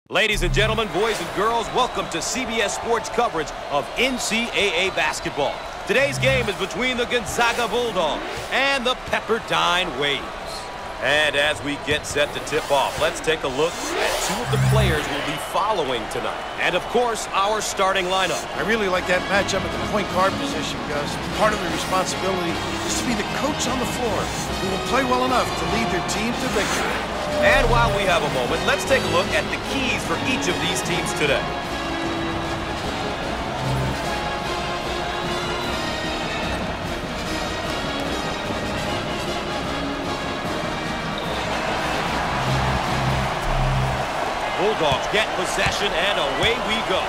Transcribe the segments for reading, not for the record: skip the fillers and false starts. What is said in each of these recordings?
Ladies and gentlemen, boys and girls, welcome to CBS Sports coverage of NCAA basketball. Today's game is between the Gonzaga Bulldogs and the Pepperdine Waves. And as we get set to tip off, let's take a look at two of the players we'll be following tonight. And of course, our starting lineup. I really like that matchup at the point guard position, Gus. Part of the responsibility is to be the coach on the floor who will play well enough to lead their team to victory. And while we have a moment, let's take a look at the keys for each of these teams today. Bulldogs get possession, and away we go.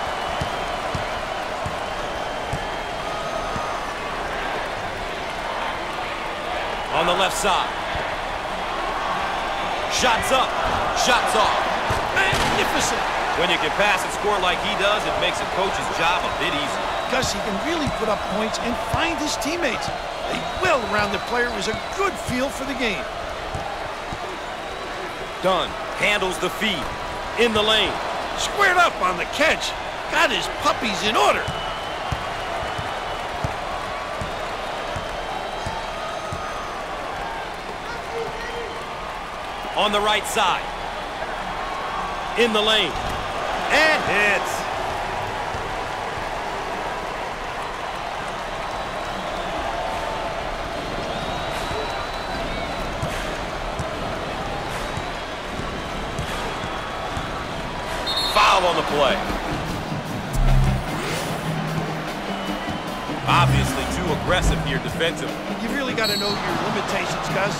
On the left side. Shots up. Shots off. Magnificent. When you can pass and score like he does, it makes a coach's job a bit easier. Gus, he can really put up points and find his teammates. A well-rounded player is a good feel for the game. Dunn handles the feed. In the lane. Squared up on the catch. Got his puppies in order. On the right side. In the lane. And hits. Foul on the play. Obviously too aggressive here defensively. You really got to know your limitations, Gus.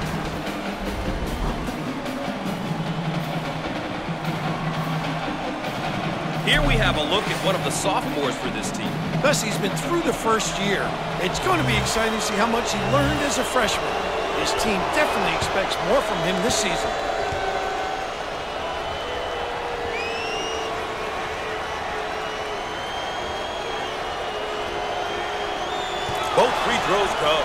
Here we have a look at one of the sophomores for this team. Gus, he's been through the first year. It's going to be exciting to see how much he learned as a freshman. His team definitely expects more from him this season. Both free throws go.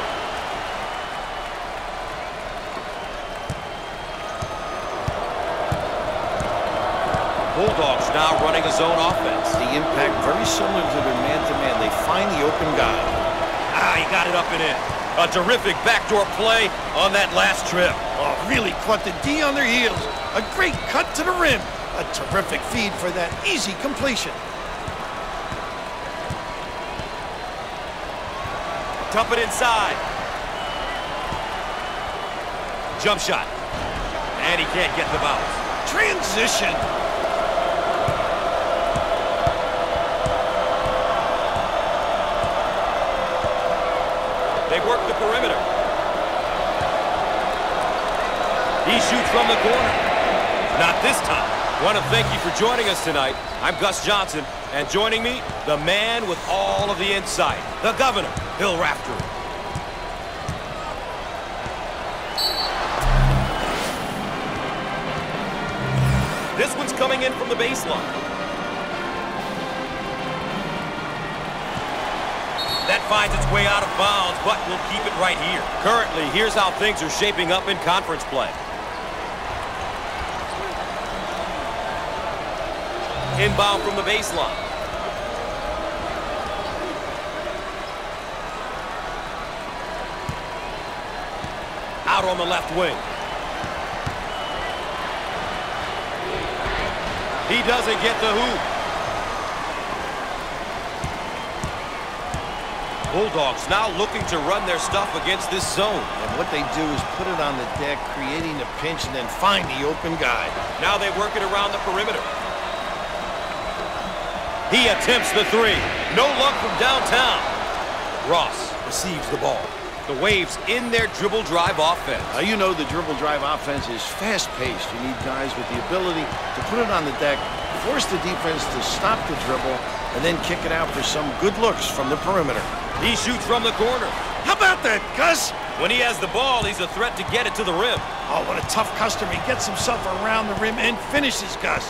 Bulldogs now running a zone offense. The impact very similar to their man-to-man. They find the open guy. He got it up and in. A terrific backdoor play on that last trip. Oh, really caught the D on their heels. A great cut to the rim. A terrific feed for that easy completion. Dump it inside. Jump shot. And he can't get the bounce. Transition. They work the perimeter. He shoots from the corner. Not this time. I want to thank you for joining us tonight. I'm Gus Johnson, and joining me, the man with all of the insight, the governor, Bill Raftery. This one's coming in from the baseline. That finds its way out of bounds, but we'll keep it right here. Currently, here's how things are shaping up in conference play. Inbound from the baseline. Out on the left wing. He doesn't get the hoop. Bulldogs now looking to run their stuff against this zone. And what they do is put it on the deck, creating a pinch, and then find the open guy. Now they work it around the perimeter. He attempts the three. No luck from downtown. Ross receives the ball. The Waves in their dribble drive offense. Now you know the dribble drive offense is fast-paced. You need guys with the ability to put it on the deck, force the defense to stop the dribble, and then kick it out for some good looks from the perimeter. He shoots from the corner. How about that, Gus? When he has the ball, he's a threat to get it to the rim. Oh, what a tough customer. He gets himself around the rim and finishes, Gus.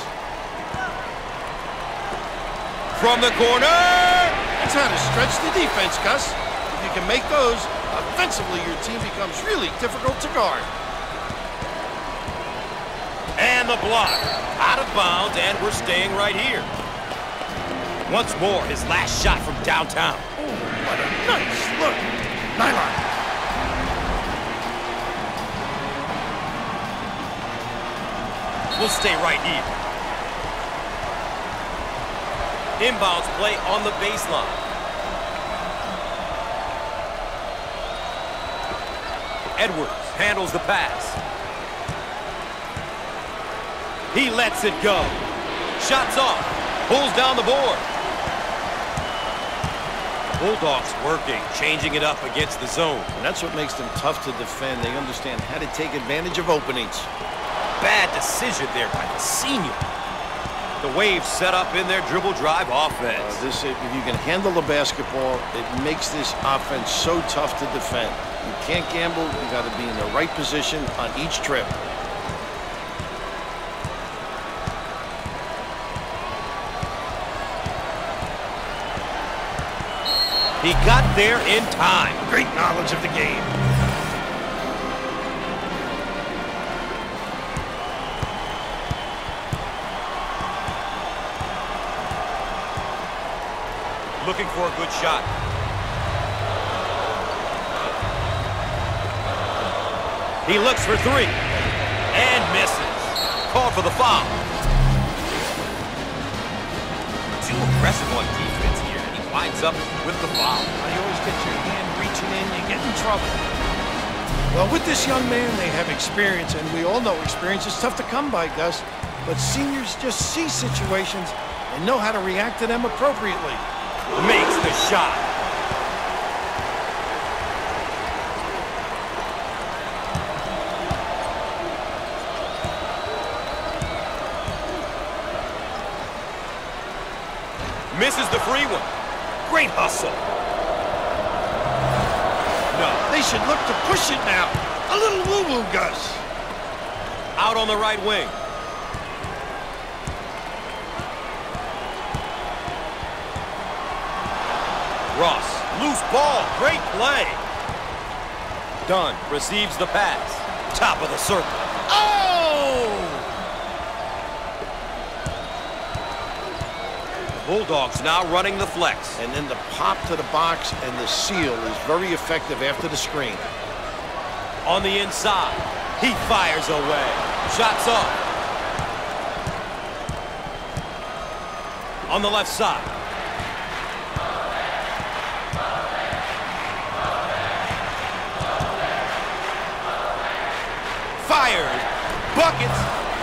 From the corner! That's how to stretch the defense, Gus. If you can make those, offensively your team becomes really difficult to guard. And the block. Out of bounds, and we're staying right here. Once more, his last shot from downtown. Oh, what a nice look. Nylon. We'll stay right here. Inbounds play on the baseline. Edwards handles the pass. He lets it go. Shots off. Pulls down the board. Bulldogs working, changing it up against the zone. And that's what makes them tough to defend. They understand how to take advantage of openings. Bad decision there by the senior. The Waves set up in their dribble drive offense. If you can handle the basketball, it makes this offense so tough to defend. You can't gamble. You got to be in the right position on each trip. He got there in time. Great knowledge of the game. Looking for a good shot. He looks for three. And misses. Called for the foul. Too aggressive on defense here. And he winds up with the foul. You always get your hand reaching in, you get in trouble. Well, with this young man, they have experience, and we all know experience is tough to come by, Gus. But seniors just see situations and know how to react to them appropriately. Makes the shot. Misses the free one. Great hustle. No. They should look to push it now. A little woo-woo, Gus. Out on the right wing. Ross, loose ball, great play. Dunn receives the pass. Top of the circle. Oh! The Bulldogs now running the flex. And then the pop to the box and the seal is very effective after the screen. On the inside, he fires away. Shots up. On the left side. Fired. Buckets.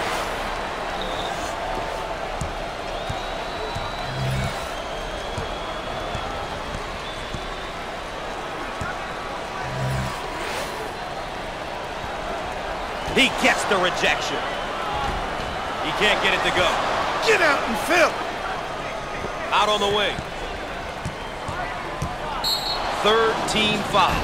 He gets the rejection. He can't get it to go. Get out and fill. Out on the wing. Third team foul.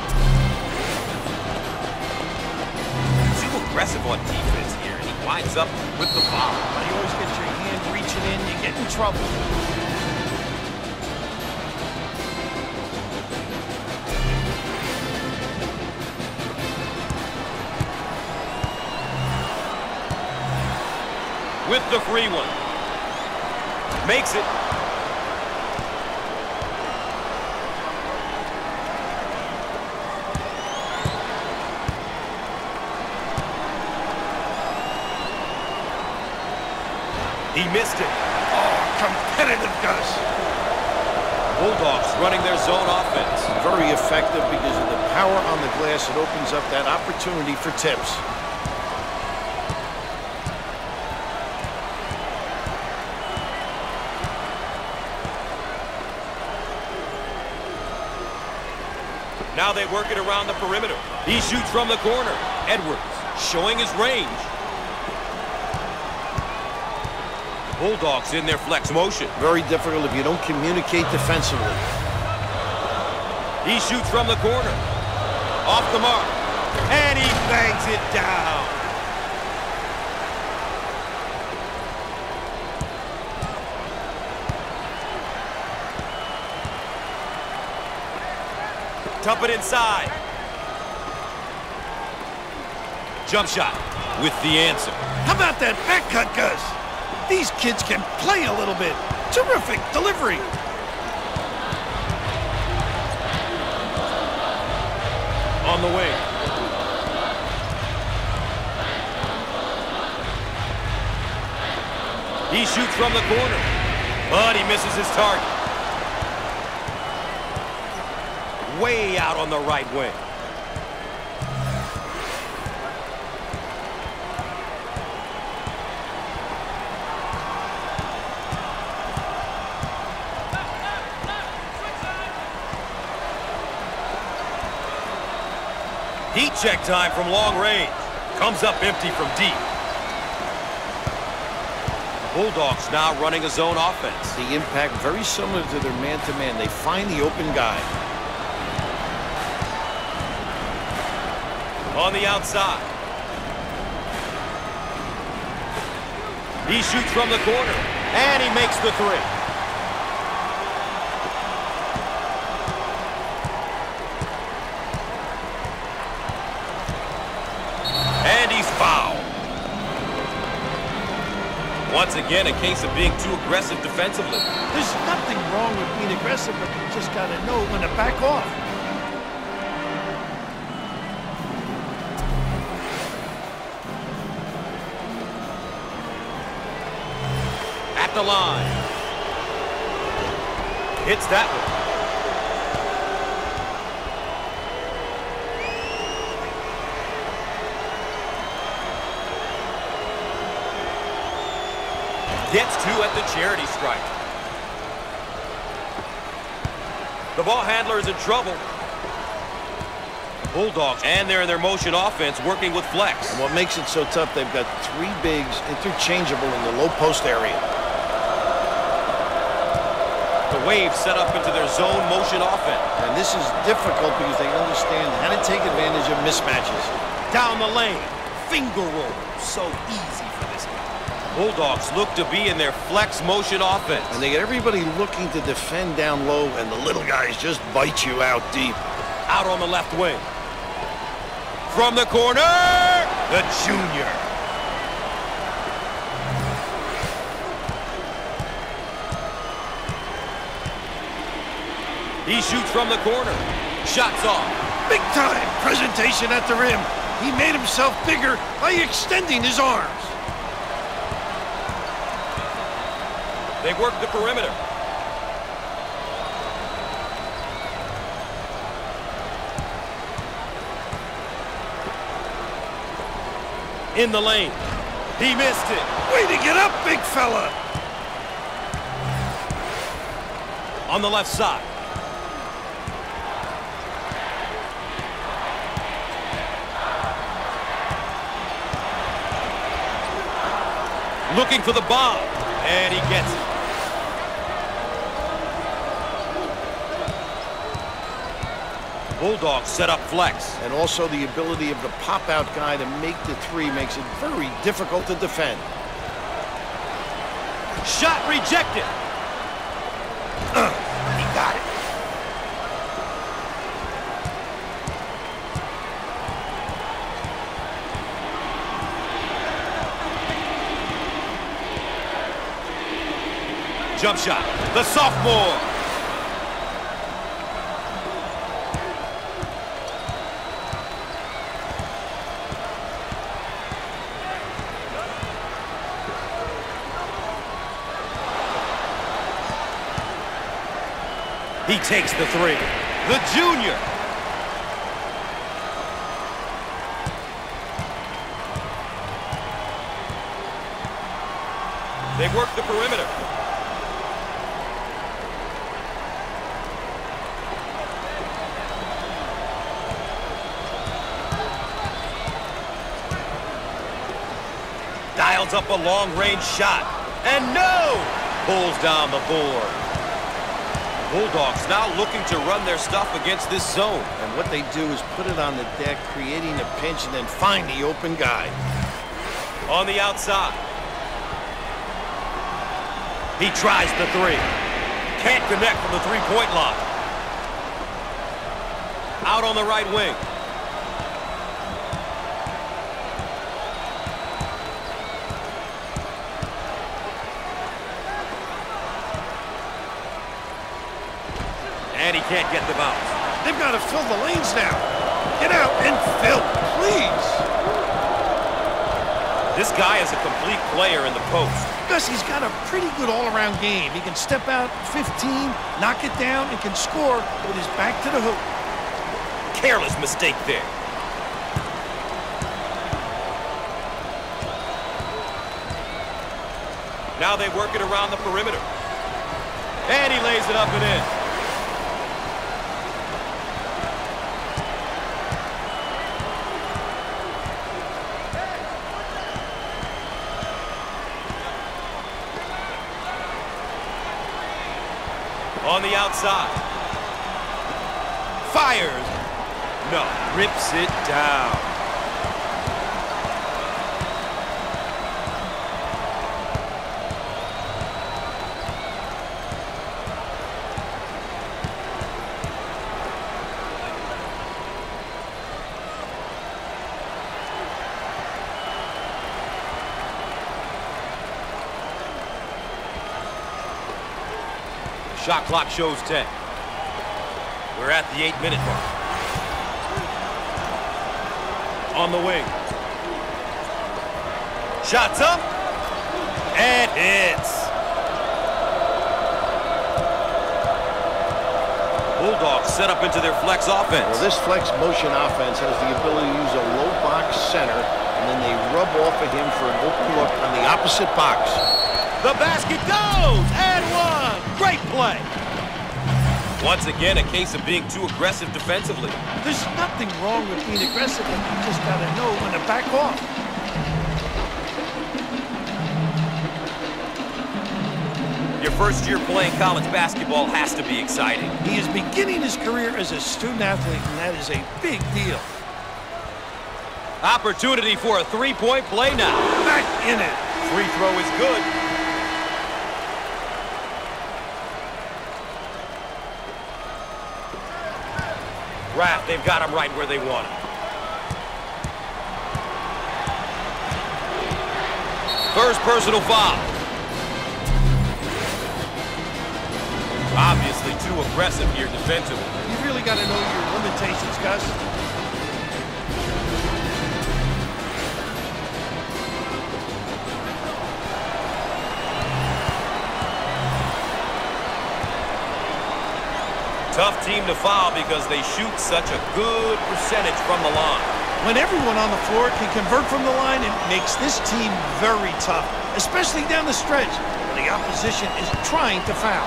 Aggressive on defense here, and he winds up with the foul. But you always get your hand reaching in, you get in trouble. With the free one. Makes it. He missed it. Oh, competitive, Gus. Bulldogs running their zone offense. Very effective because of the power on the glass. It opens up that opportunity for tips. Now they work it around the perimeter. He shoots from the corner. Edwards showing his range. Bulldogs in their flex motion. Very difficult if you don't communicate defensively. He shoots from the corner. Off the mark. And he bangs it down. Dump it inside. Jump shot. with the answer. How about that back cut, Gus? These kids can play a little bit. Terrific delivery. On the wing. He shoots from the corner, but he misses his target. Way out on the right wing. Heat check time from long range. Comes up empty from deep. Bulldogs now running a zone offense. The impact very similar to their man-to-man. They find the open guy. On the outside. He shoots from the corner, and he makes the three. And he's fouled. Once again, a case of being too aggressive defensively. There's nothing wrong with being aggressive, but you just got to know when to back off. At the line. Hits that one. Gets two at the charity stripe. The ball handler is in trouble. Bulldogs, and they're in their motion offense working with flex. And what makes it so tough, they've got three bigs interchangeable in the low post area. The Waves set up into their zone motion offense. And this is difficult because they understand how to take advantage of mismatches. Down the lane. Finger roll. So easy for this guy. Bulldogs look to be in their flex motion offense. And they get everybody looking to defend down low, and the little guys just bite you out deep. Out on the left wing. From the corner, the junior. He shoots from the corner. Shots off. Big time presentation at the rim. He made himself bigger by extending his arms. They work the perimeter. In the lane. He missed it. Way to get up, big fella. On the left side. Looking for the bomb. And he gets it. Bulldogs set up flex. And also the ability of the pop-out guy to make the three makes it very difficult to defend. Shot rejected. He got it. Jump shot. The sophomore. He takes the three. The junior. They work the perimeter. Dials up a long-range shot. And no! Pulls down the board. Bulldogs now looking to run their stuff against this zone. And what they do is put it on the deck, creating a pinch, and then find the open guy. On the outside. He tries the three. Can't connect from the three-point line. Out on the right wing. And he can't get the bounce. They've got to fill the lanes now. Get out and fill, please. This guy is a complete player in the post. Gus, he's got a pretty good all-around game. He can step out 15, knock it down, and can score with his back to the hoop. Careless mistake there. Now they work it around the perimeter. And he lays it up and in. On the outside. Fires. No, rips it down. Shot clock shows 10. We're at the 8-minute mark. On the wing. Shots up. And hits. Bulldogs set up into their flex offense. Well, this flex motion offense has the ability to use a low box center, and then they rub off of him for an open look on the opposite box. The basket goes, and one. Great play. Once again, a case of being too aggressive defensively. There's nothing wrong with being aggressive, and you just got to know when to back off. Your first year playing college basketball has to be exciting. He is beginning his career as a student athlete, and that is a big deal. Opportunity for a three-point play now. Back in it. Free throw is good. Raft, they've got him right where they want him. First personal foul. Obviously too aggressive here defensively. You really got to know your limitations, Gus. Tough team to foul because they shoot such a good percentage from the line. When everyone on the floor can convert from the line, it makes this team very tough, especially down the stretch when the opposition is trying to foul.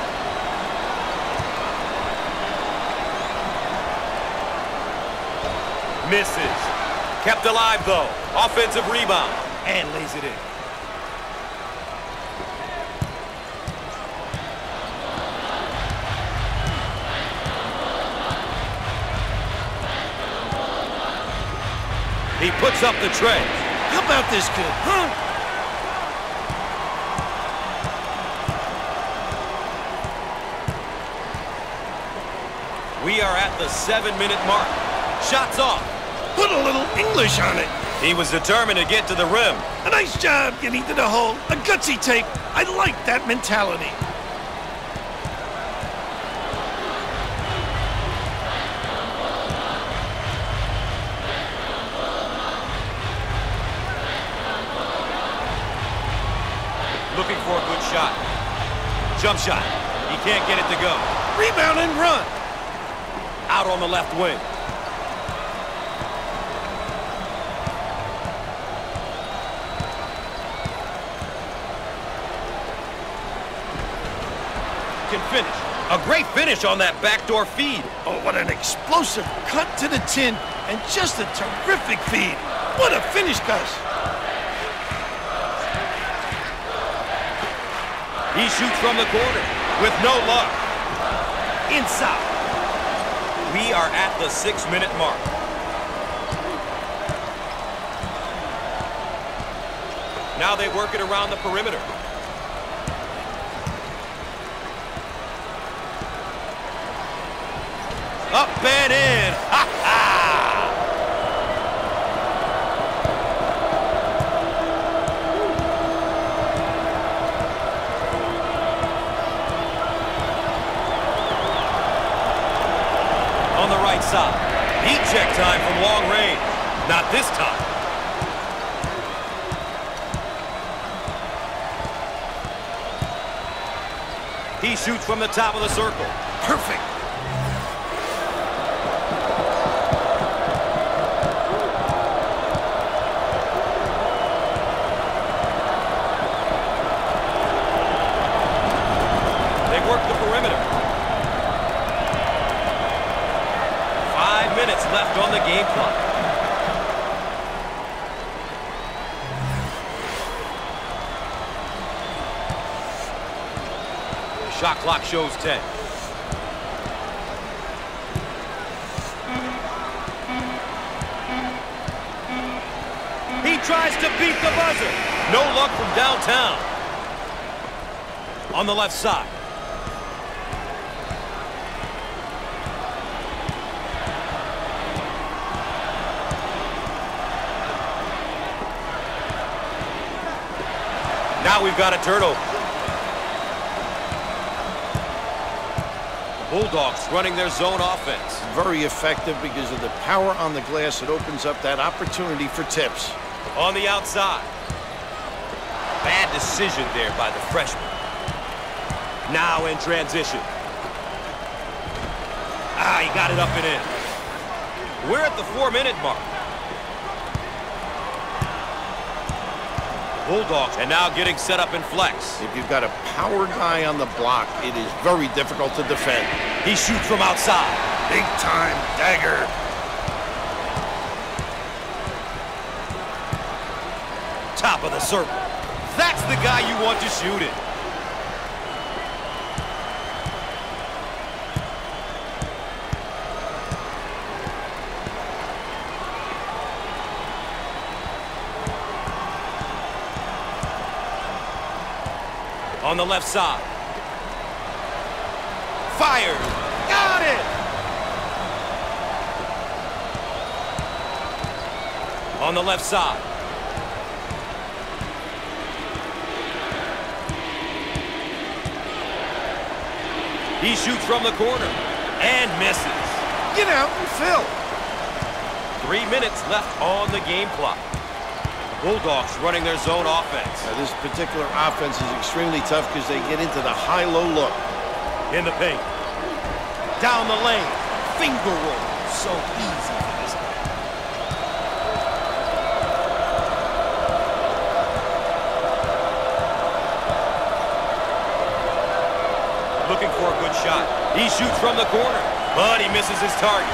Misses. Kept alive, though. Offensive rebound. And lays it in. He puts up the tray. How about this kid, huh? We are at the 7-minute mark. Shots off. Put a little English on it. He was determined to get to the rim. A nice job getting to the hole. A gutsy take. I like that mentality. Looking for a good shot. Jump shot. He can't get it to go. Rebound and run. Out on the left wing. Can finish. A great finish on that backdoor feed. Oh, what an explosive cut to the tin and just a terrific feed. What a finish, Gus. He shoots from the corner with no luck. Inside. We are at the 6-minute mark. Now they work it around the perimeter. Up and in. Ha ha! outside. Heat check time from long range. Not this time. He shoots from the top of the circle. Perfect. They work the perimeter. 5 minutes left on the game clock. Shot clock shows 10. He tries to beat the buzzer. No luck from downtown. On the left side. Now we've got a turnover. Bulldogs running their zone offense. Very effective because of the power on the glass. It opens up that opportunity for tips. On the outside. Bad decision there by the freshman. Now in transition. He got it up and in. We're at the 4-minute mark. Bulldogs and now getting set up in flex. If you've got a power guy on the block, it is very difficult to defend. He shoots from outside. Big time dagger. Top of the circle. That's the guy you want to shoot it. On the left side. Fired. Got it! On the left side. He shoots from the corner and misses. Get out and fill. 3 minutes left on the game clock. Bulldogs running their zone offense. Now, this particular offense is extremely tough because they get into the high-low look. In the paint. Down the lane. Finger roll. So easy for this guy. Looking for a good shot. He shoots from the corner, but he misses his target.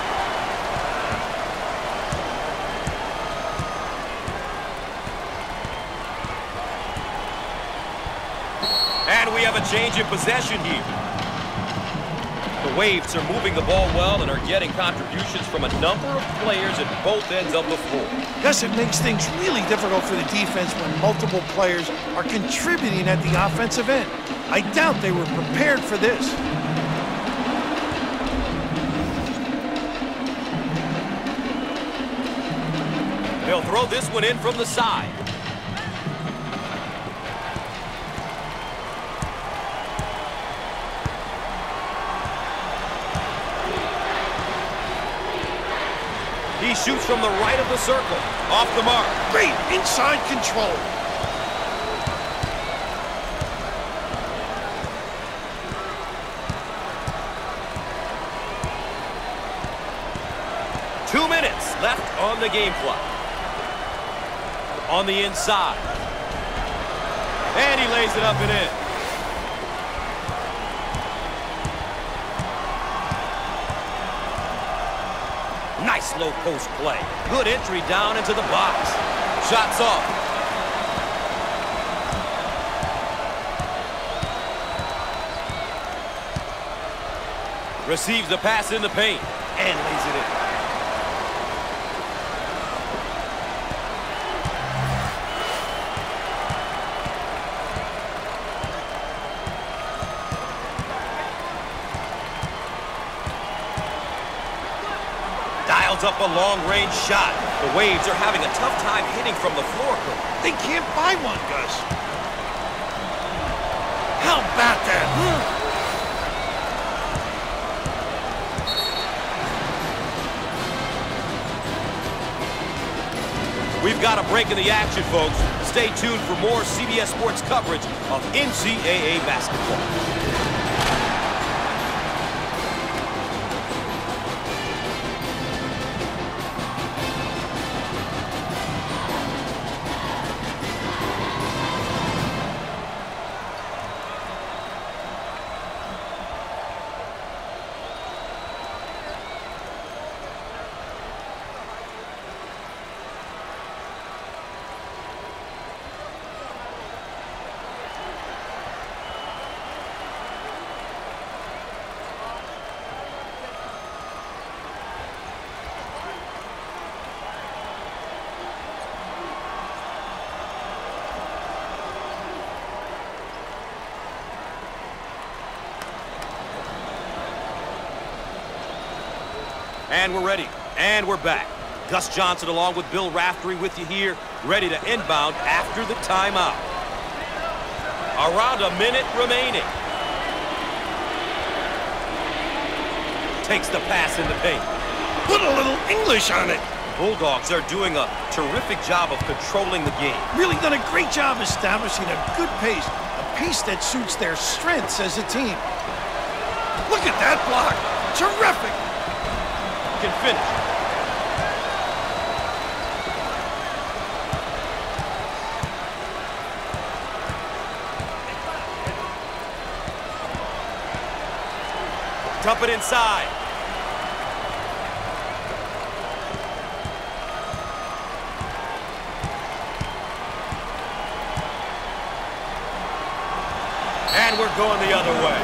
And we have a change in possession here. The Waves are moving the ball well and are getting contributions from a number of players at both ends of the floor. Yes, it makes things really difficult for the defense when multiple players are contributing at the offensive end. I doubt they were prepared for this. They'll throw this one in from the side. He shoots from the right of the circle. Off the mark. Great inside control. Two minutes left on the game clock. On the inside. And he lays it up and in. Nice low post play. Good entry down into the box. Shots off. Receives the pass in the paint and lays it in. Dials up a long-range shot. The Waves are having a tough time hitting from the floor. They can't buy one, Gus. How about that? got a break in the action, folks. Stay tuned for more CBS Sports coverage of NCAA basketball. And we're ready. And we're back. Gus Johnson along with Bill Raftery with you here, ready to inbound after the timeout. Around a minute remaining. Takes the pass in the paint. Put a little English on it. Bulldogs are doing a terrific job of controlling the game. Really done a great job establishing a good pace. A pace that suits their strengths as a team. Look at that block. Terrific. Can finish. Dump it inside. And we're going the other way.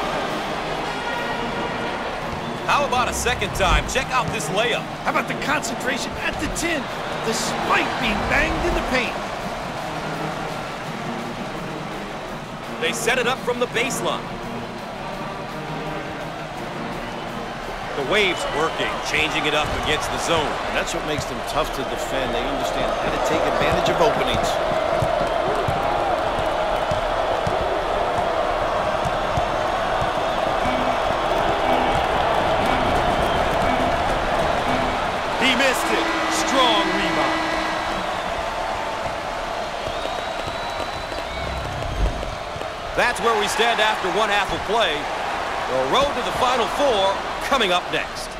How about a second time? Check out this layup. How about the concentration at the 10, despite being banged in the paint? They set it up from the baseline. The Waves working, changing it up against the zone. And that's what makes them tough to defend. They understand how to take advantage of openings. Strong rebound. That's where we stand after one half of play. The road to the Final Four coming up next.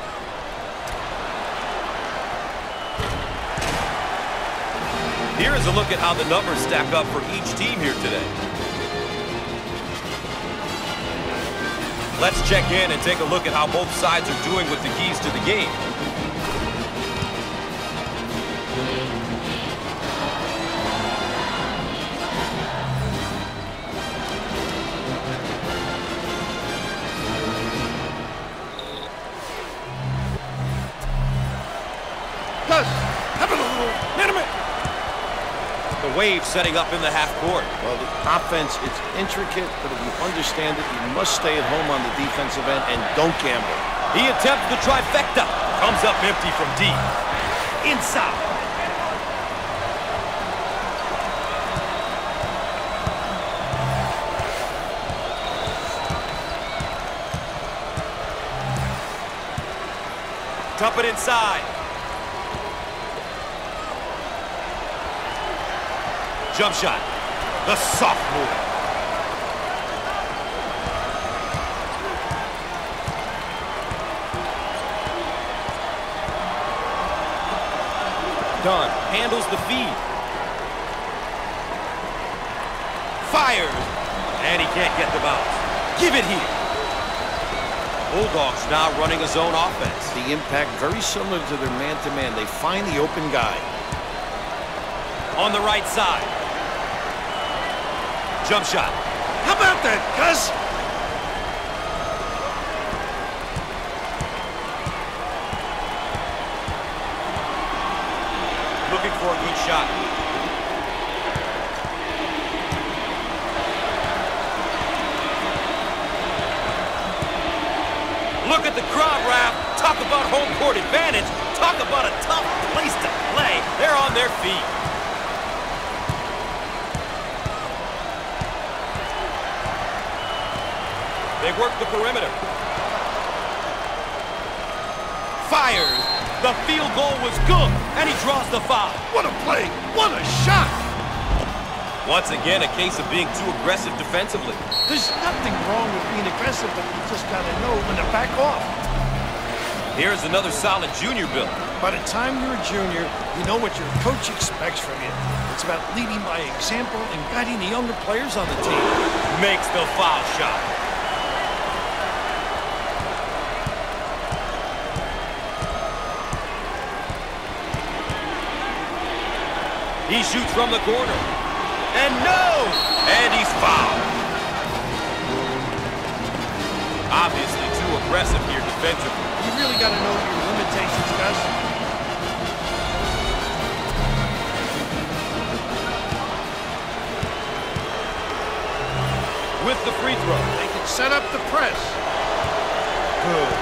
Here is a look at how the numbers stack up for each team here today. Let's check in and take a look at how both sides are doing with the keys to the game. The Waves setting up in the half court. Well, the offense, it's intricate, but if you understand it, you must stay at home on the defensive end and don't gamble. He attempts the trifecta. Comes up empty from deep. Inside. Dump it inside. Jump shot. The sophomore. Dunn handles the feed. Fires. And he can't get the bounce. Give it here. Bulldogs now running a zone offense. The impact very similar to their man-to-man. They find the open guy. On the right side. Jump shot. How about that, Gus? Looking for a good shot. Look at the crowd, Raf. Talk about home court advantage. Talk about a tough place to play. They're on their feet. They work the perimeter. Fires. The field goal was good, and he draws the foul. What a play! What a shot! Once again, a case of being too aggressive defensively. There's nothing wrong with being aggressive, but you just gotta know when to back off. Here's another solid junior build. By the time you're a junior, you know what your coach expects from you. It's about leading by example and guiding the younger players on the team. Makes the foul shot. He shoots from the corner. And no! And he's fouled. Obviously too aggressive here defensively. You really got to know your limitations, Gus. With the free throw. They can set up the press. Good.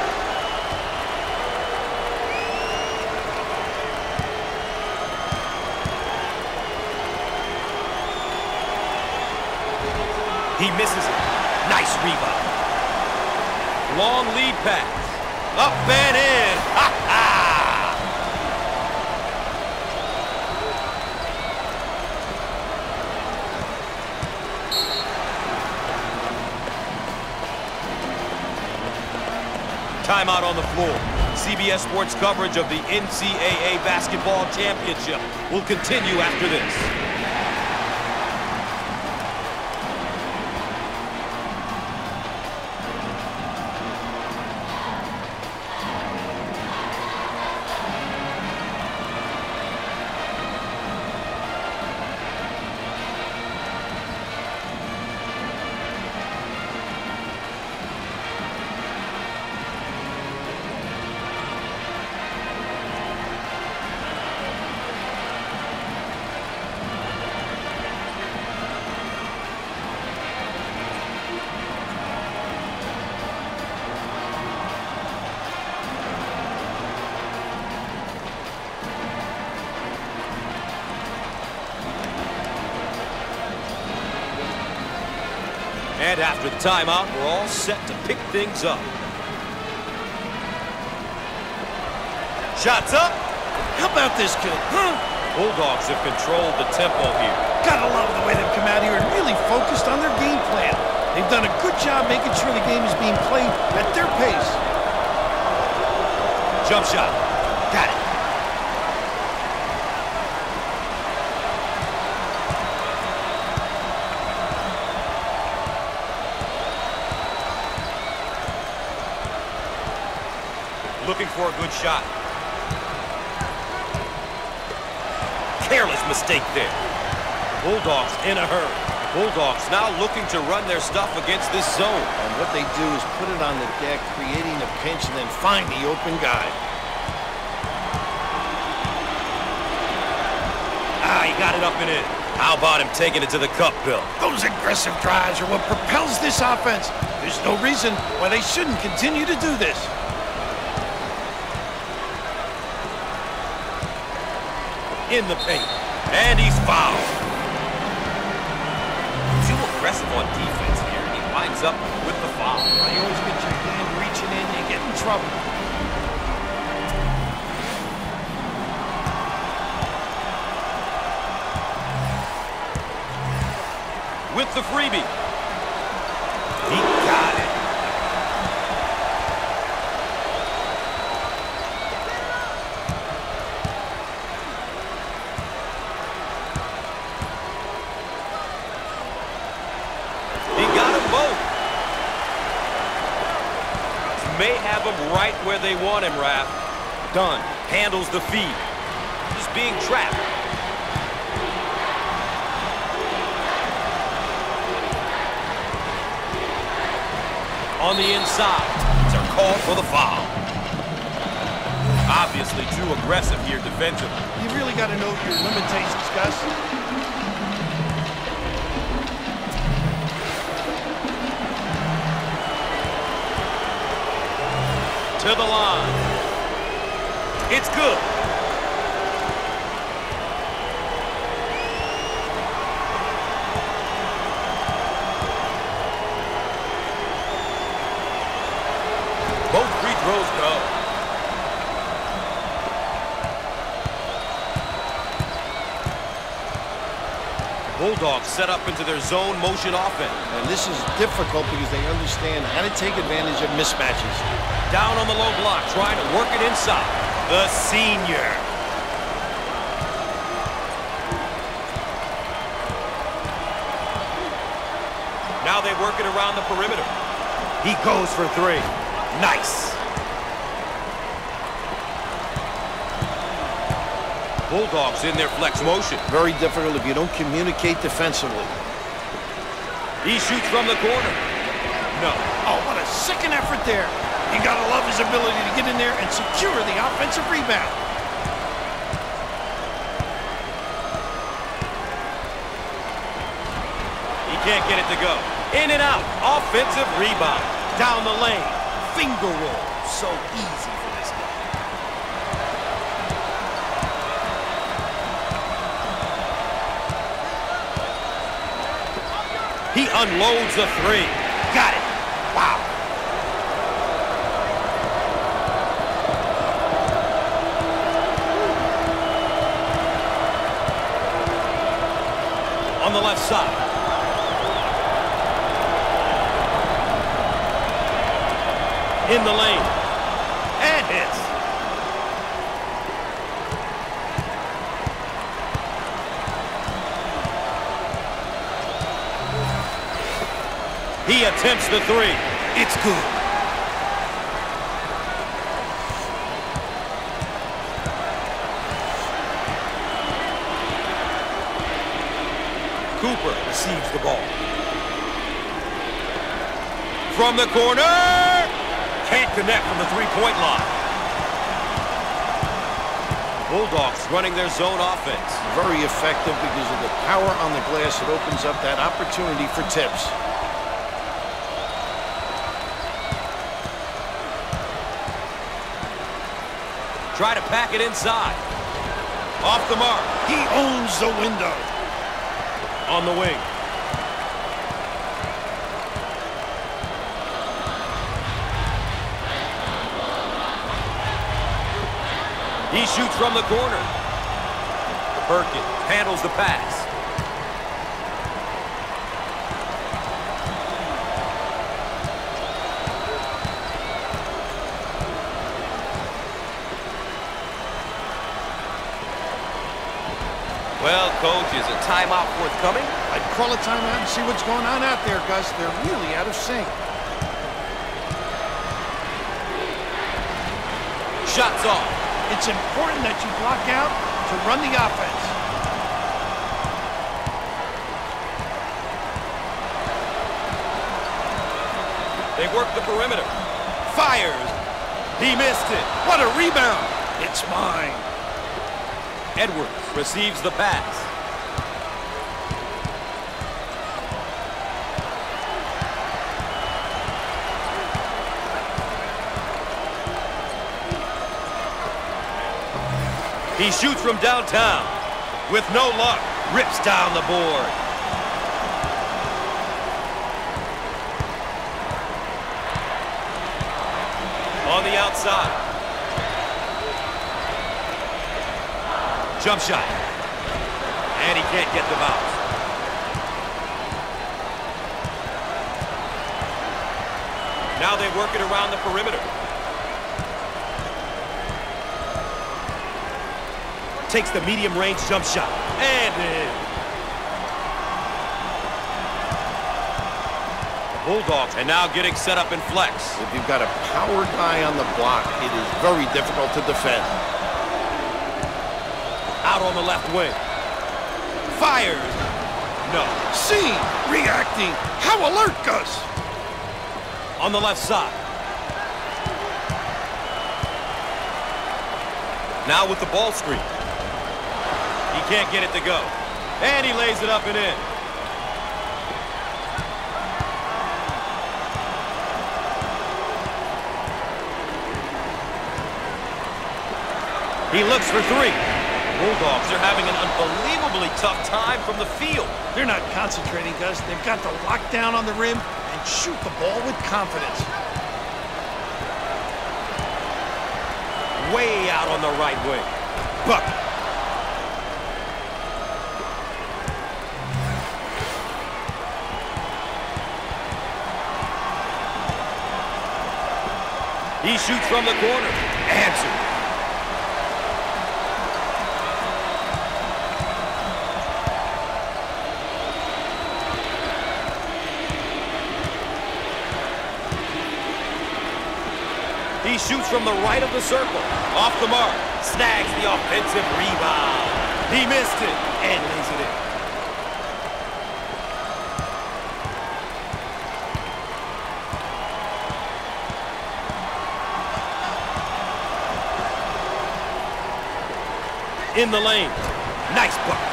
He misses it. Nice rebound. Long lead pass. Up and in. Ha ha! Timeout on the floor. CBS Sports coverage of the NCAA Basketball Championship will continue after this. And after the timeout, we're all set to pick things up. Shots up. How about this kid? Bulldogs have controlled the tempo here. Gotta love the way they've come out here and really focused on their game plan. They've done a good job making sure the game is being played at their pace. Jump shot. Got it. Looking for a good shot. Careless mistake there. Bulldogs in a hurry. Bulldogs now looking to run their stuff against this zone. And what they do is put it on the deck, creating a pinch, and then find the open guy. Ah, he got it up and in. How about him taking it to the cup, Bill? Those aggressive drives are what propels this offense. There's no reason why they shouldn't continue to do this. In the paint. And he's fouled. Too aggressive on defense here. He winds up with the foul. You always get your hand reaching in, you get in trouble. With the freebie. He got it. May have him right where they want him, Raph. Dunn handles the feed. He's being trapped. On the inside, they're called for the foul. Obviously too aggressive here defensively. You really got to know your limitations, Gus. To the line. It's good. Both free throws go. Bulldogs set up into their zone motion offense. And this is difficult because they understand how to take advantage of mismatches. Down on the low block, trying to work it inside. The senior. Now they work it around the perimeter. He goes for three. Nice. Bulldogs in their flex motion. Very difficult if you don't communicate defensively. He shoots from the corner. No. Oh, what a second effort there. You gotta love his ability to get in there and secure the offensive rebound. He can't get it to go. In and out. Offensive rebound. Down the lane. Finger roll. So easy for this guy. He unloads the three. Got it. Wow. On the left side. In the lane. And hits. He attempts the three. It's good. Cooper receives the ball. From the corner. Can't connect from the three-point line. Bulldogs running their zone offense. Very effective because of the power on the glass. It opens up that opportunity for tips. Try to pack it inside. Off the mark. He owns the window. On the wing. He shoots from the corner. Perkins handles the pass. Well, Coach, is a timeout forthcoming? I'd call a timeout and see what's going on out there, Gus. They're really out of sync. Shots off. It's important that you block out to run the offense. They work the perimeter. Fires. He missed it. What a rebound. It's mine. Edwards receives the pass. He shoots from downtown. With no luck, rips down the board. On the outside. Jump shot. And he can't get the bounce. Now they work it around the perimeter. Takes the medium-range jump shot. And in. Bulldogs are now getting set up in flex. If you've got a power guy on the block, it is very difficult to defend. Out on the left wing. Fires. No. See, reacting. How alert, Gus. On the left side. Now with the ball screen. He can't get it to go. And he lays it up and in. He looks for three. Bulldogs are having an unbelievably tough time from the field. They're not concentrating, Gus. They've got the lockdown on the rim and shoot the ball with confidence. Way out on the right wing. Bucket. He shoots from the corner. Answer. He shoots from the right of the circle. Off the mark. Snags the offensive rebound. He missed it and lays it in. In the lane. Nice bucket.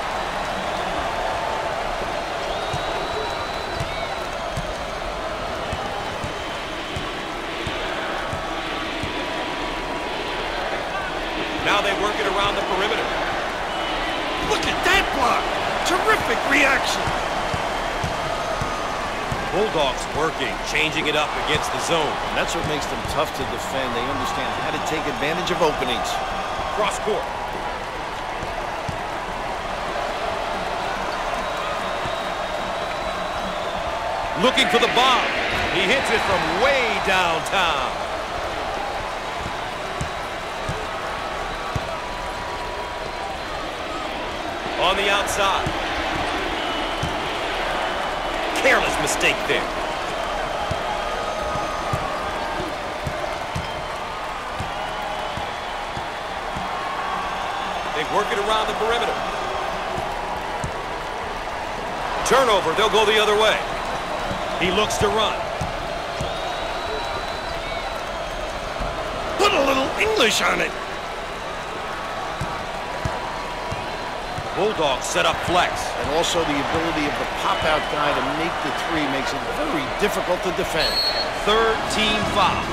Now they work it around the perimeter. Look at that block. Terrific reaction. Bulldogs working, changing it up against the zone. And that's what makes them tough to defend. They understand how to take advantage of openings. Cross court. Looking for the bomb. He hits it from way downtown. On the outside. Careless mistake there. They work it around the perimeter. Turnover, they'll go the other way. He looks to run. Put a little English on it. Bulldogs set up flex. And also the ability of the pop-out guy to make the three makes it very difficult to defend. Third team foul.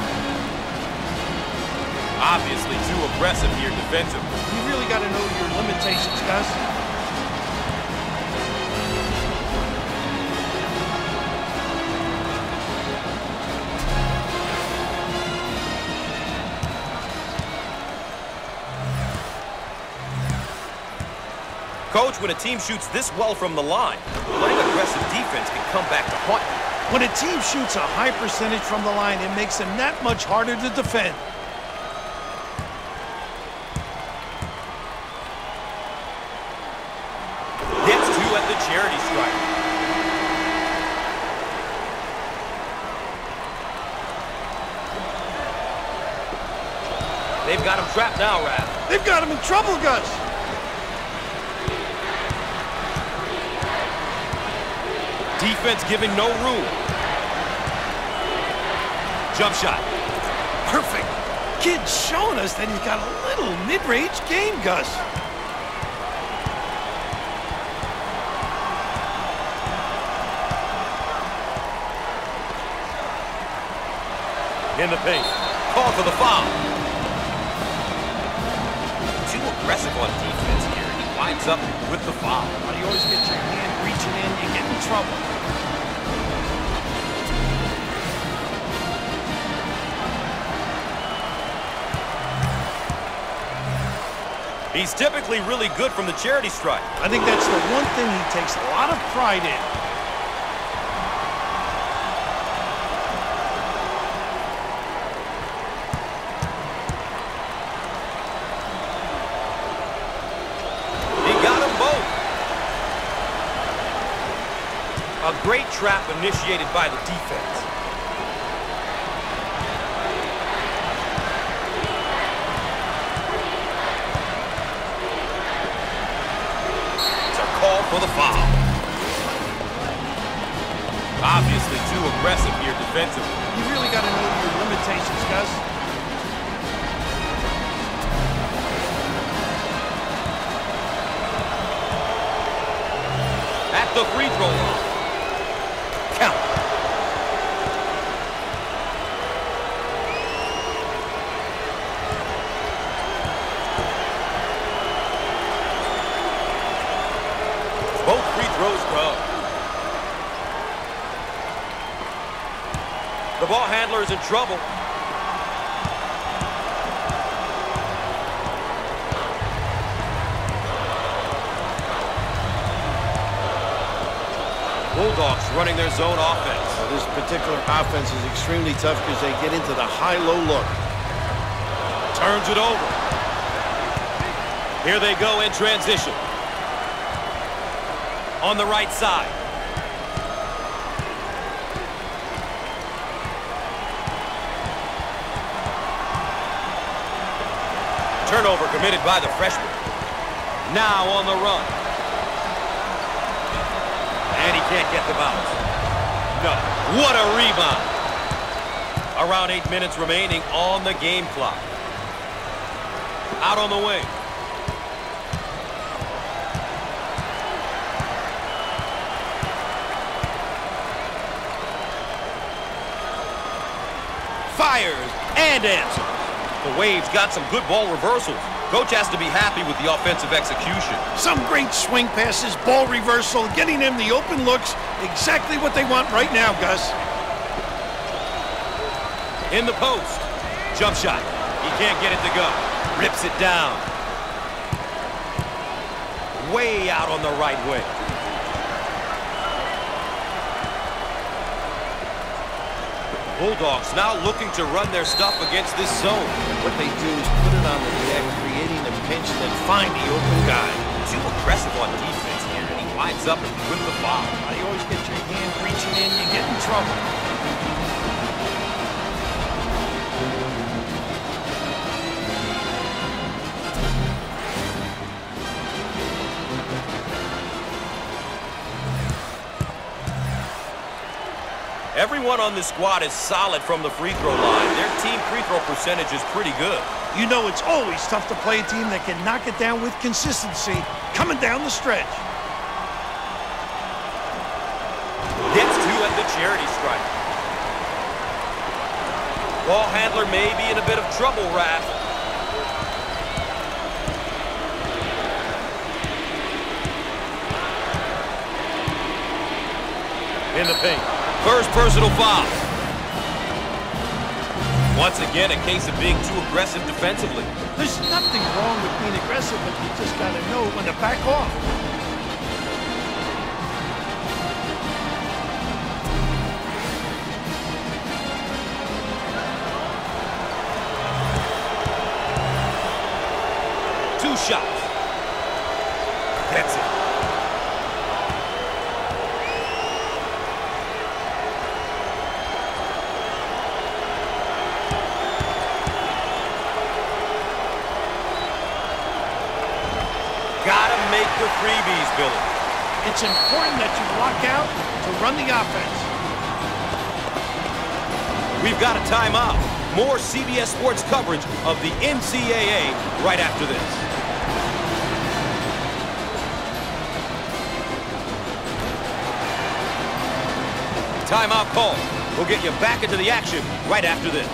Obviously too aggressive here defensively. You really got to know your limitations, Gus. Coach, when a team shoots this well from the line, playing aggressive defense can come back to haunt you. When a team shoots a high percentage from the line, it makes them that much harder to defend. Gets two at the charity stripe. They've got him trapped now, Raph. They've got him in trouble, Gus. Defense giving no room. Jump shot. Perfect. Kid's showing us that he's got a little mid-range game, Gus. In the paint. Call for the foul. Too aggressive on defense here. He winds up with the foul. Well, you always get your hand reaching in, you get in trouble. He's typically really good from the charity stripe. I think that's the one thing he takes a lot of pride in. He got them both. A great trap initiated by the defense. For the foul. Obviously too aggressive here defensively. You really got to know your limitations, Gus. At the free throw line. Count. Both free throws go. The ball handler is in trouble. Bulldogs running their zone offense. This particular offense is extremely tough because they get into the high-low look. Turns it over. Here they go in transition. On the right side. Turnover committed by the freshman. Now on the run. And he can't get the bounce. No. What a rebound. Around 8 minutes remaining on the game clock. Out on the wing. Fires and answers. The Waves got some good ball reversals. Coach has to be happy with the offensive execution. Some great swing passes, ball reversal, getting them the open looks. Exactly what they want right now, Gus. In the post. Jump shot. He can't get it to go. Rips it down. Way out on the right wing. Bulldogs now looking to run their stuff against this zone. What they do is put it on the deck, creating a pinch, then find the open guy. Too aggressive on defense here, and he winds up with the foul. You always get your hand reaching in, you get in trouble. Everyone on this squad is solid from the free throw line. Their team free throw percentage is pretty good. You know it's always tough to play a team that can knock it down with consistency coming down the stretch. Gets two at the charity stripe. Ball handler may be in a bit of trouble, Raph. In the paint. First personal foul. Once again, a case of being too aggressive defensively. There's nothing wrong with being aggressive, but you just got to know when to back off. Two shots. That's it. Gotta make the freebies, Billy. It's important that you lock out to run the offense. We've got a timeout. More CBS Sports coverage of the NCAA right after this. Timeout call. We'll get you back into the action right after this.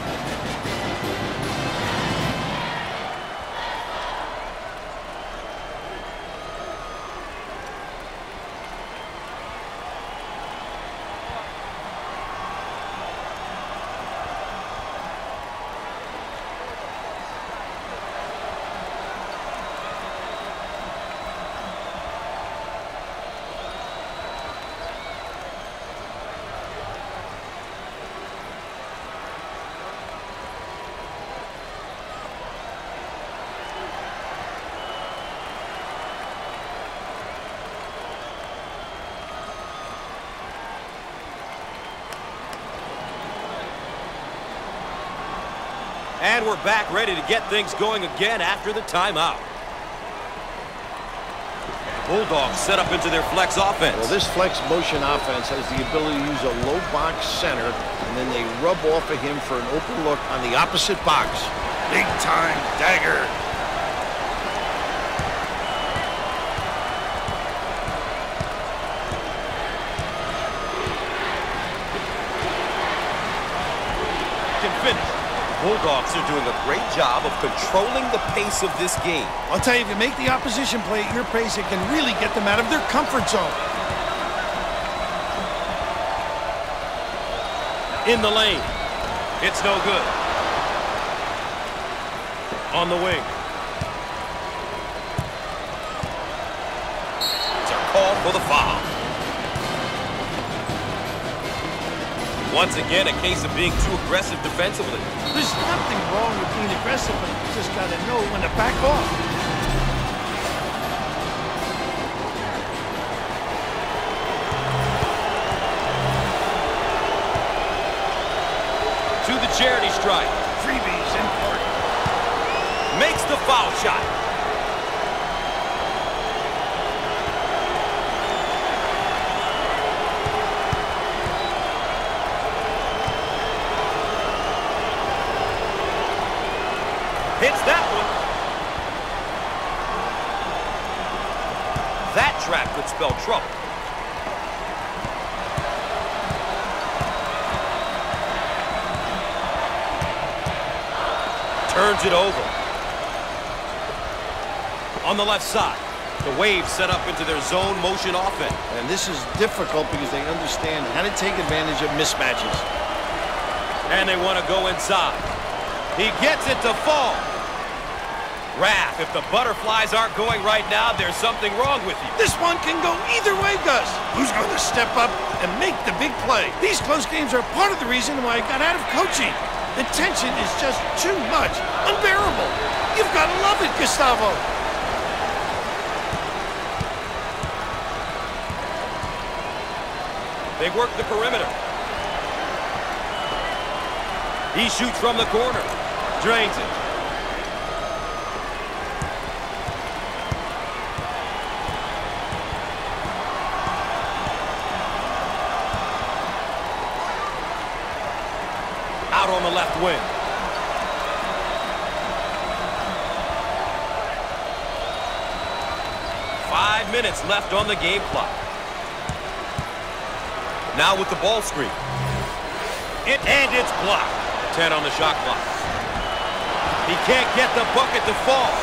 And we're back ready to get things going again after the timeout. Bulldogs set up into their flex offense. Well, this flex motion offense has the ability to use a low box center, and then they rub off of him for an open look on the opposite box. Big time dagger. Can finish. Bulldogs are doing a great job of controlling the pace of this game. I'll tell you, if you make the opposition play at your pace, it can really get them out of their comfort zone. In the lane. It's no good. On the wing. It's a call for the foul. Once again, a case of being too aggressive defensively. There's nothing wrong with being aggressive, but you just got to know when to back off. To the charity stripe. Freebies in court. Makes the foul shot. Hits that one. That trap could spell trouble. Turns it over. On the left side, the Waves set up into their zone motion offense. And this is difficult because they understand how to take advantage of mismatches. And they want to go inside. He gets it to fall. Raph, if the butterflies aren't going right now, there's something wrong with you. This one can go either way, Gus. Who's going to step up and make the big play? These close games are part of the reason why I got out of coaching. The tension is just too much. Unbearable. You've got to love it, Gustavo. They work the perimeter. He shoots from the corner. Drains it. Out on the left wing. Five minutes left on the game clock. Now with the ball screen. And it's blocked. 10 on the shot clock. He can't get the bucket to fall.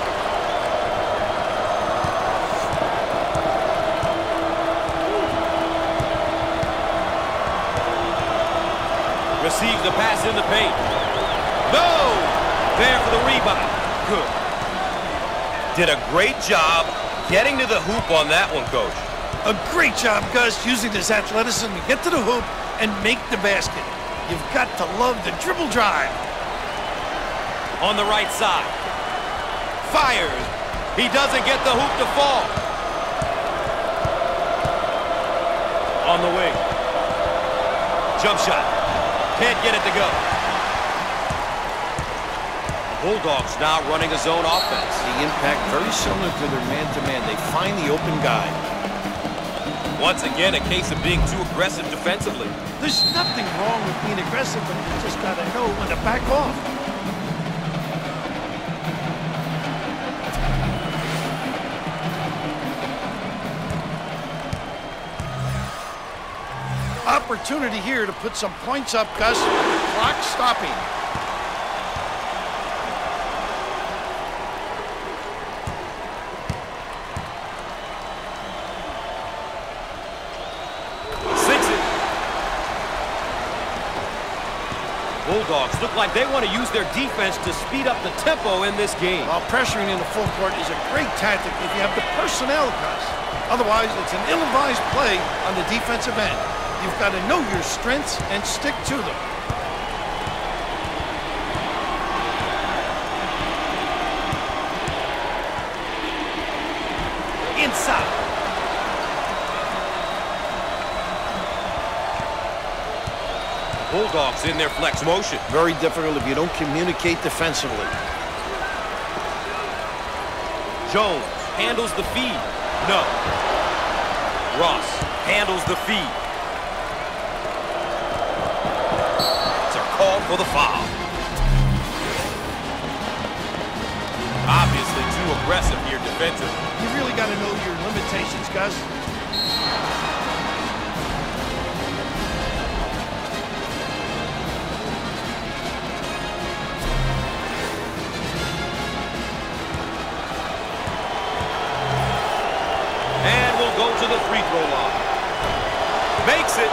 Receives the pass in the paint. No! There for the rebound. Good. Did a great job getting to the hoop on that one, Coach. A great job, Gus, using his athleticism to get to the hoop and make the basket. You've got to love the dribble drive. On the right side. Fires. He doesn't get the hoop to fall. On the wing. Jump shot. Can't get it to go. Bulldogs now running a zone offense. The impact very similar to their man-to-man. They find the open guy. Once again, a case of being too aggressive defensively. There's nothing wrong with being aggressive, but you just got to know when to back off. Opportunity here to put some points up, Gus. Clock stopping. Bulldogs look like they want to use their defense to speed up the tempo in this game. While pressuring in the full court is a great tactic if you have the personnel, Gus. Otherwise, it's an ill-advised play on the defensive end. You've got to know your strengths and stick to them. Inside. Bulldogs in their flex motion. Very difficult if you don't communicate defensively. Jones handles the feed. No. Ross handles the feed. It's a call for the foul. Obviously too aggressive here defensively. You really got to know your limitations, Gus. Go to the free throw line. Makes it.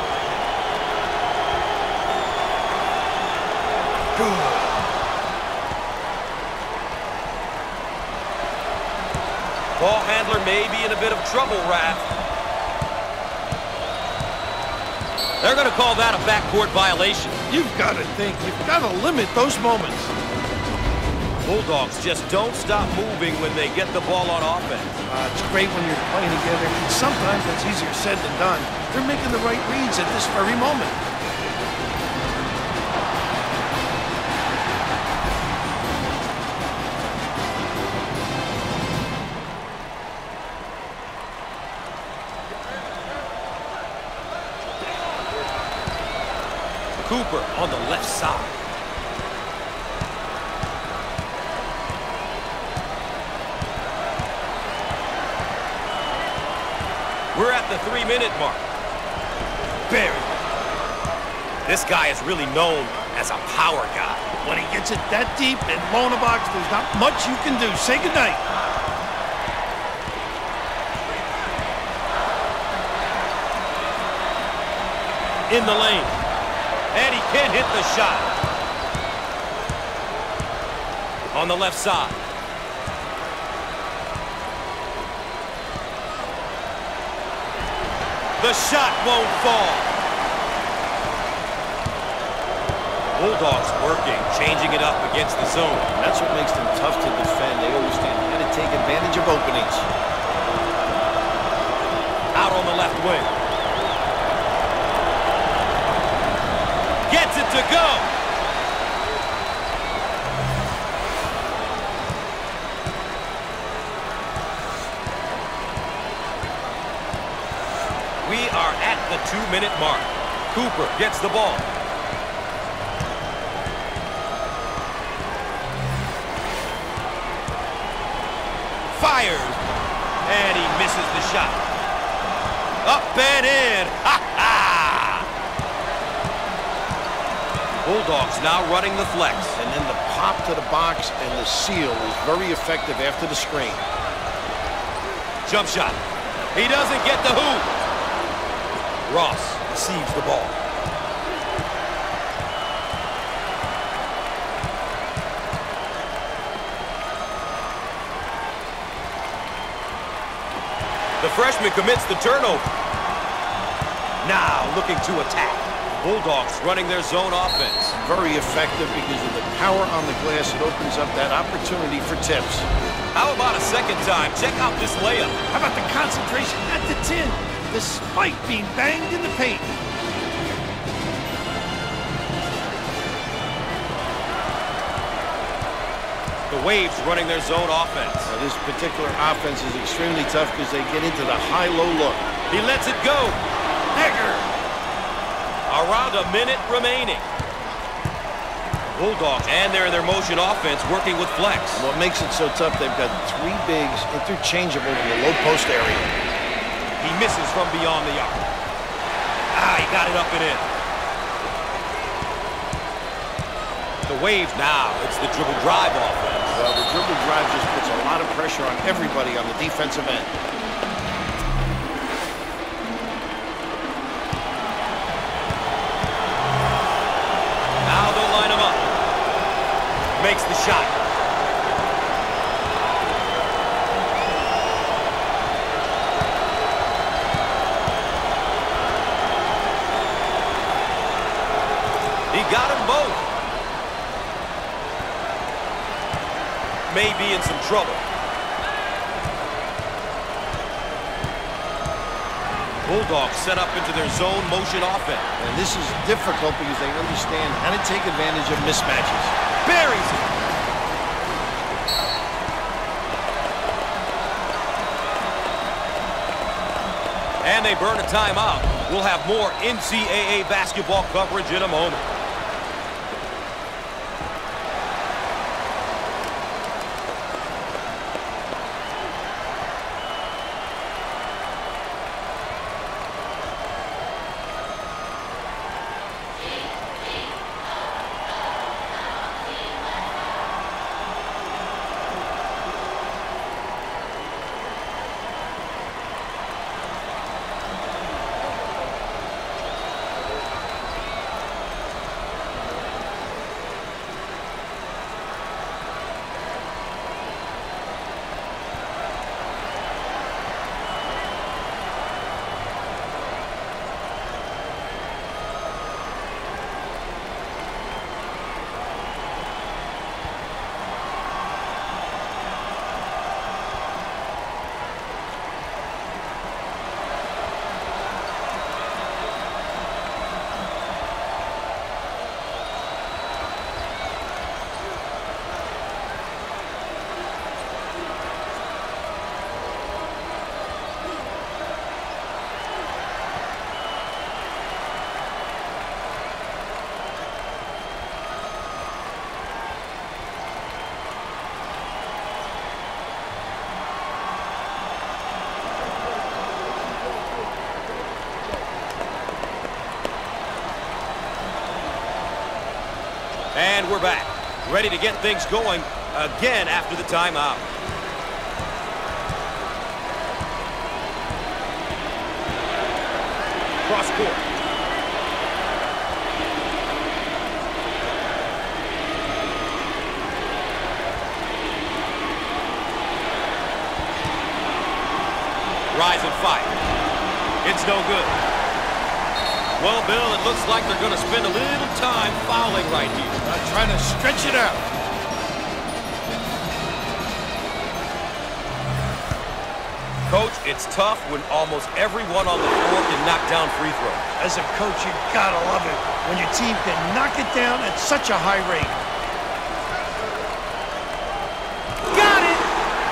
Good. defender may be in a bit of trouble, Raph. They're going to call that a backcourt violation. You've got to think. You've got to limit those moments. Bulldogs just don't stop moving when they get the ball on offense. It's great when you're playing together. Sometimes it's easier said than done. They're making the right reads at this very moment. Cooper on the left side. We're at the 3-minute mark. Barry. This guy is really known as a power guy. When he gets it that deep and low in the box, there's not much you can do. Say goodnight. In the lane. And he can't hit the shot. On the left side. The shot won't fall. Bulldogs working, changing it up against the zone. That's what makes them tough to defend. They understand how to take advantage of openings. Out on the left wing. Gets it to go. We are at the 2-minute mark. Cooper gets the ball. Fires. And he misses the shot. Up and in. Ha ha! Bulldogs now running the flex. And then the pop to the box and the seal is very effective after the screen. Jump shot. He doesn't get the hoop. Ross receives the ball. The freshman commits the turnover. Now looking to attack. Bulldogs running their zone offense. Very effective because of the power on the glass. It opens up that opportunity for tips. How about a second time? Check out this layup. How about the concentration at the 10, despite being banged in the paint? The Waves running their zone offense. Now, this particular offense is extremely tough because they get into the high-low look. He lets it go. Dagger. Around a minute remaining. Bulldogs, and they're in their motion offense, working with flex. And what makes it so tough, they've got three bigs interchangeable in the low post area. He misses from beyond the arc. He got it up and in. The Waves now, it's the dribble drive offense. Well, the dribble drive just puts a lot of pressure on everybody on the defensive end. Now they'll line him up. Makes the shot. He got them both. May be in some trouble. Bulldogs set up into their zone motion offense. And this is difficult because they understand how to take advantage of mismatches. Buries it. And they burn a timeout. We'll have more NCAA basketball coverage in a moment. And we're back, ready to get things going again after the timeout. Cross court. Rise and fight. It's no good. Well, Bill, it looks like they're going to spend a little time fouling right here. Trying to stretch it out. Coach, it's tough when almost everyone on the floor can knock down free throws. As a coach, you gotta love it when your team can knock it down at such a high rate. Got it!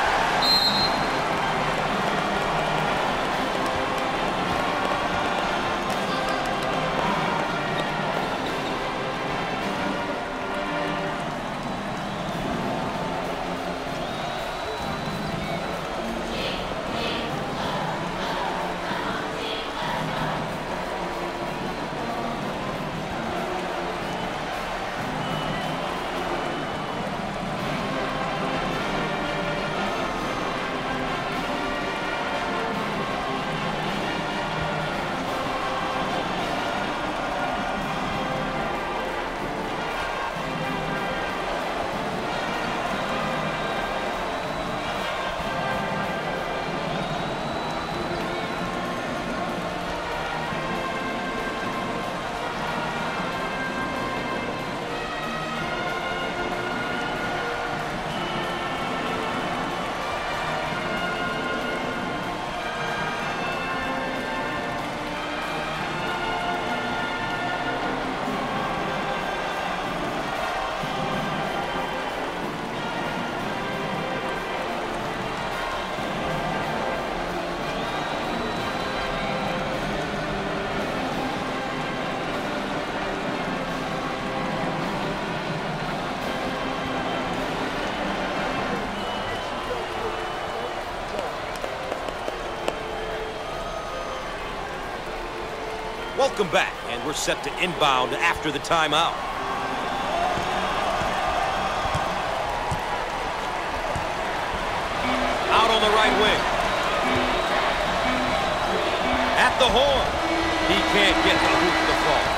Welcome back, and we're set to inbound after the timeout. Out on the right wing. At the horn. He can't get the hoop to fall.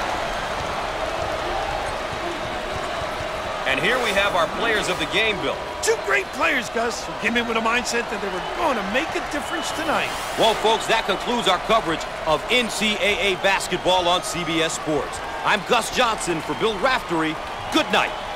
And here we have our players of the game, Bill. Two great players, Gus, who came in with a mindset that they were going to make a difference tonight. Well, folks, that concludes our coverage of NCAA basketball on CBS Sports. I'm Gus Johnson for Bill Raftery. Good night.